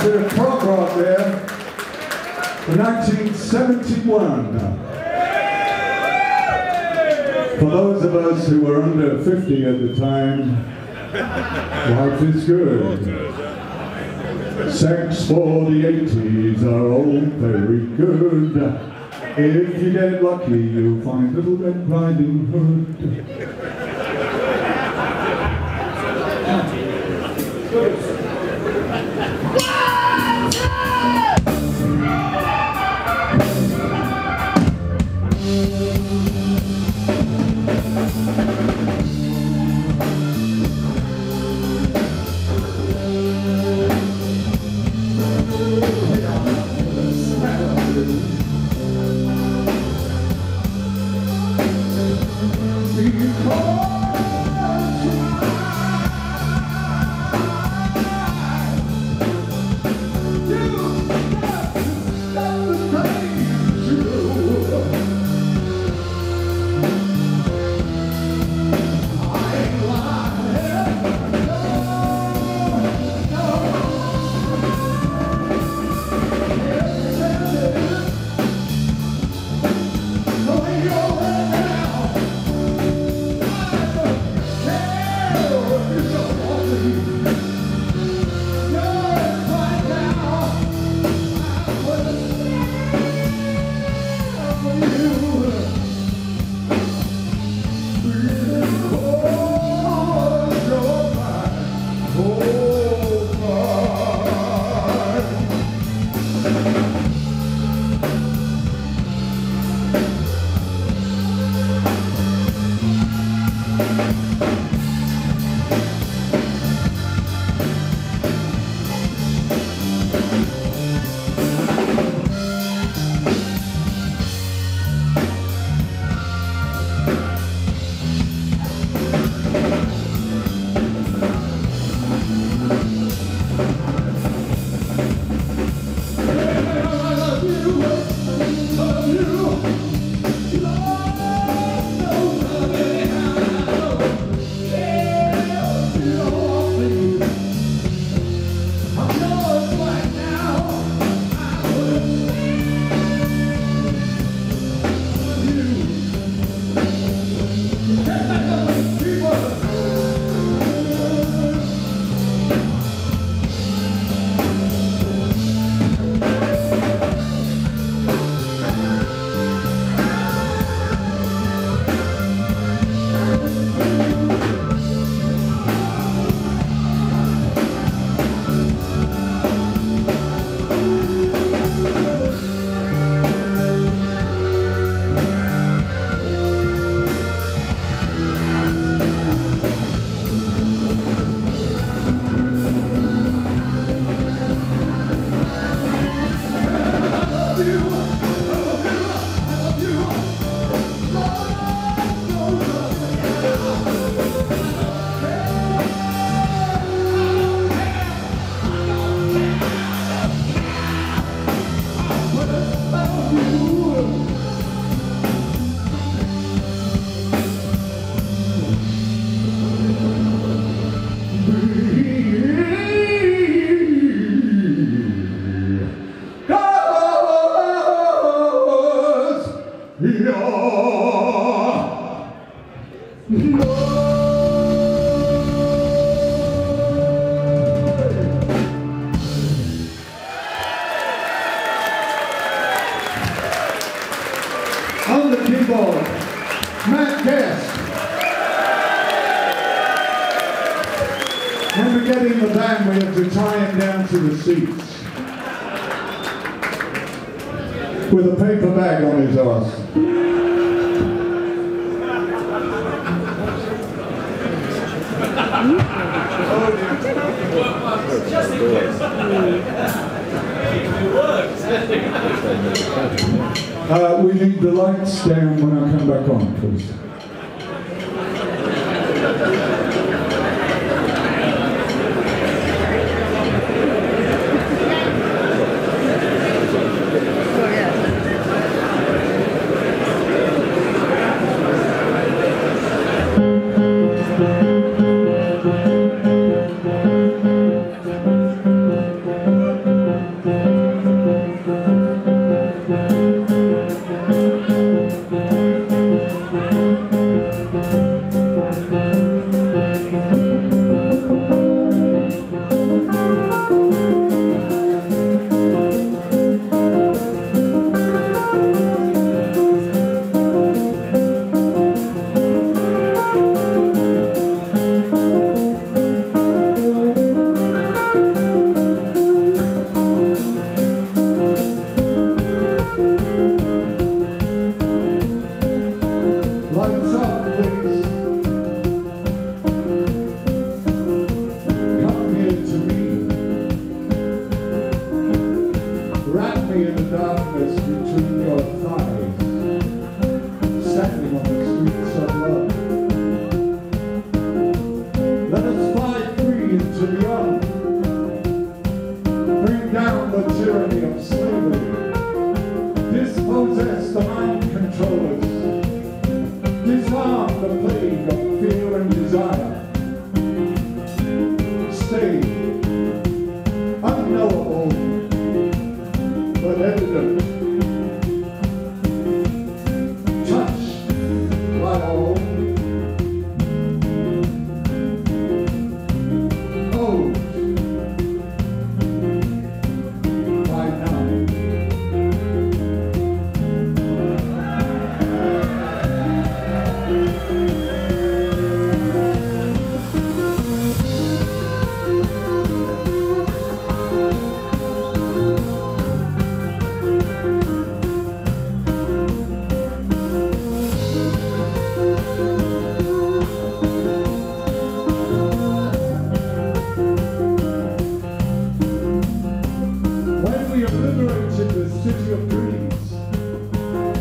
bit of prog rock there for 1971. For those of us who were under 50 at the time, life is good. Sex for the 80s are all very good. If you get lucky, you'll find Little Red Riding Hood. On the keyboard, Matt Guest. When we get in the band, we have to tie him down to the seats with a paper bag on his arse. We need the lights down when I come back on, please.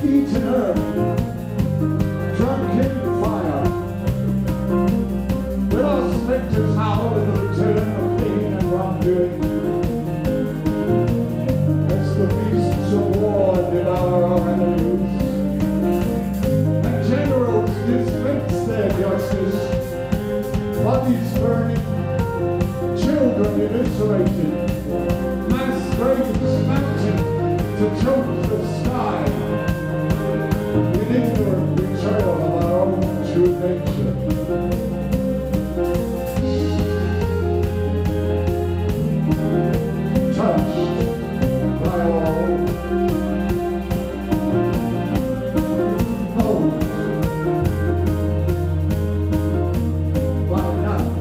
eaten earth, drunk in fire. Let our spectres howl in the return of pain and wrongdoing. As the beasts of war devour our enemies, and generals dispense their justice, bodies burning, children eviscerated, mass graves mounting to choke the sky, in ignorant betrayal of our own true nature. Touched by all, hold by none.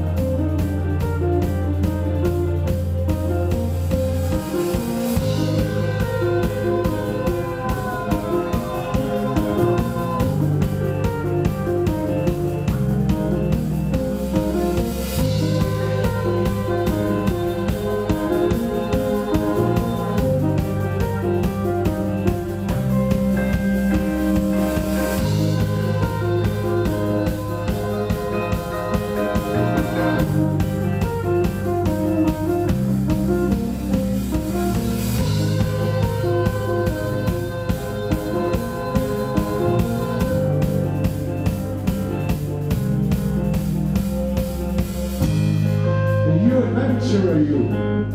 Adventurer, you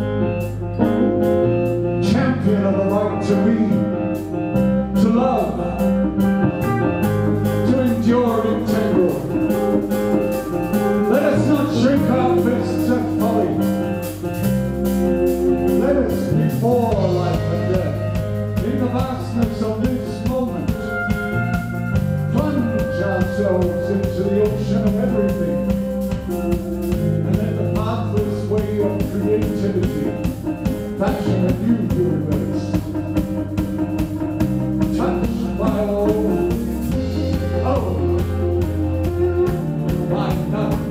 champion of the right to be, to love, to endure integral. Let us not shrink our fists at folly. Let us before life and death, in the vastness of this moment, plunge ourselves into the ocean of everything. Way of creativity, fashion a new universe, touched by all, oh, by none.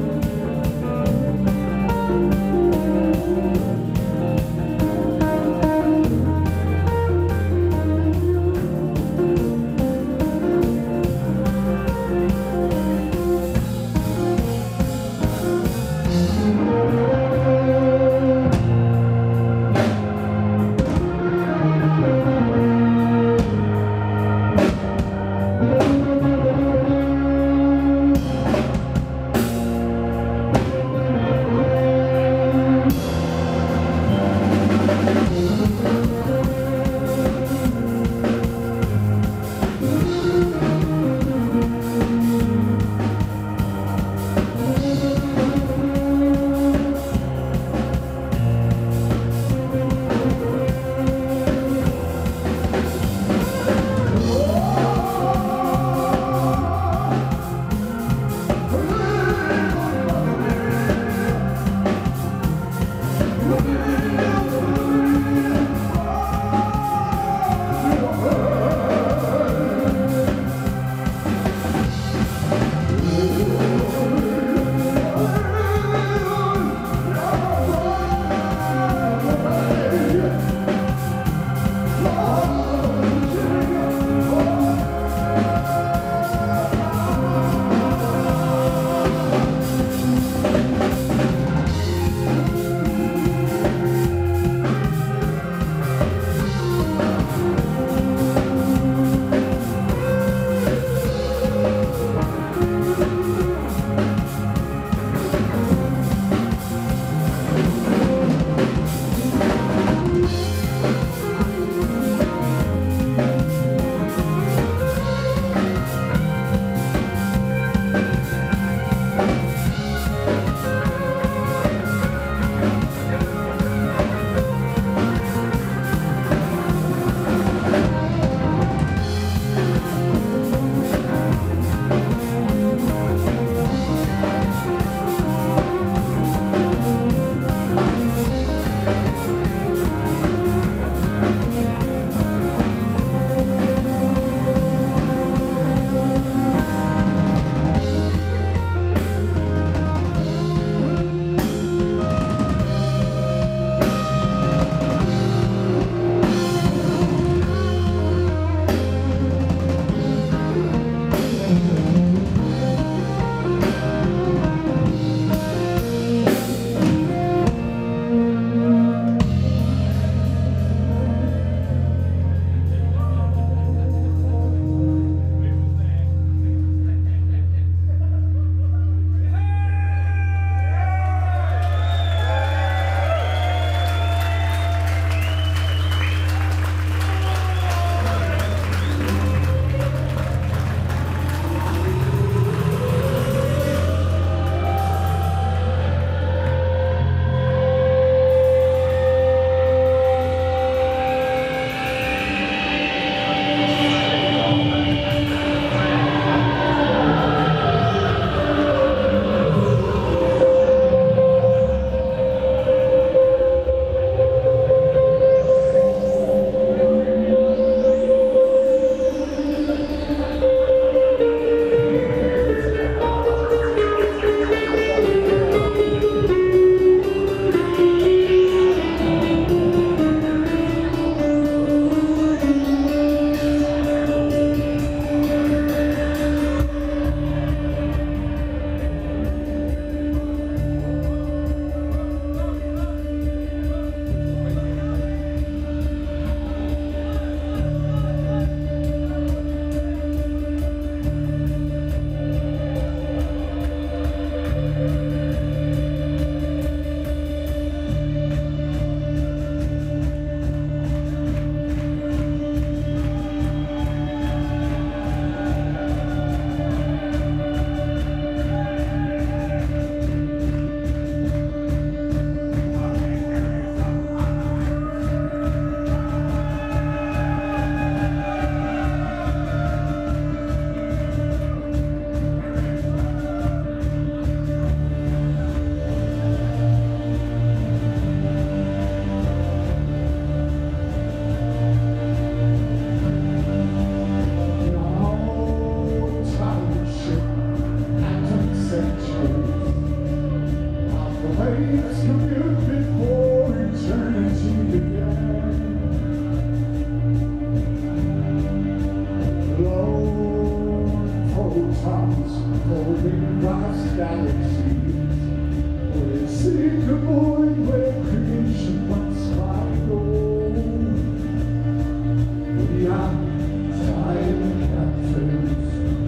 photons floating vast galaxies. We're sick of void where creation once cried gold. We are time captains.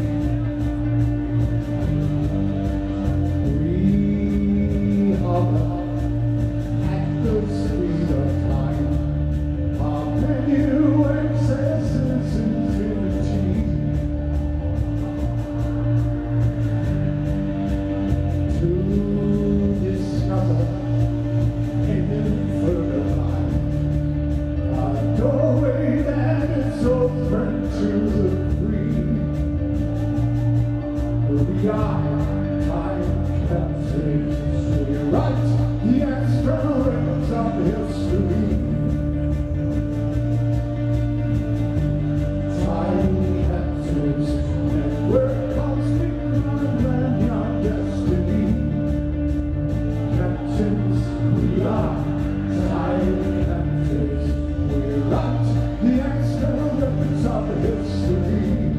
We hover at the speed of time. Our menu excesses infinity. To discover hidden further line, a doorway that is open to the free. We are time captains. We write the experiments of history. Time captains, and we're cosmic and your destiny. Captains, we are time captains. We write the experiments of history.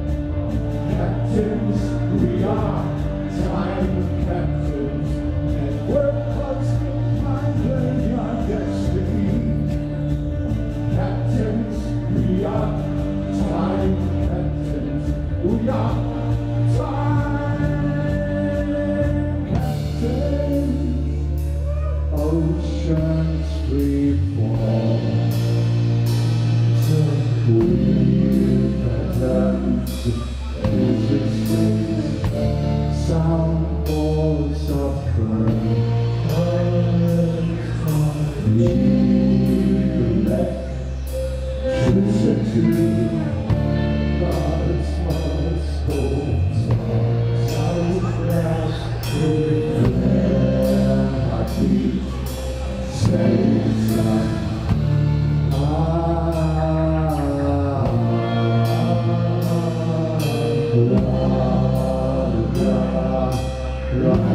Captains, we are time captains, and we're cosmic mind and your destiny. Captains, we are time captains. We are time captains. Oceans free fall. We patterns. Sound balls of current. Electricity. God's smallest goals. Southwest. Heartbeat. Space. Right.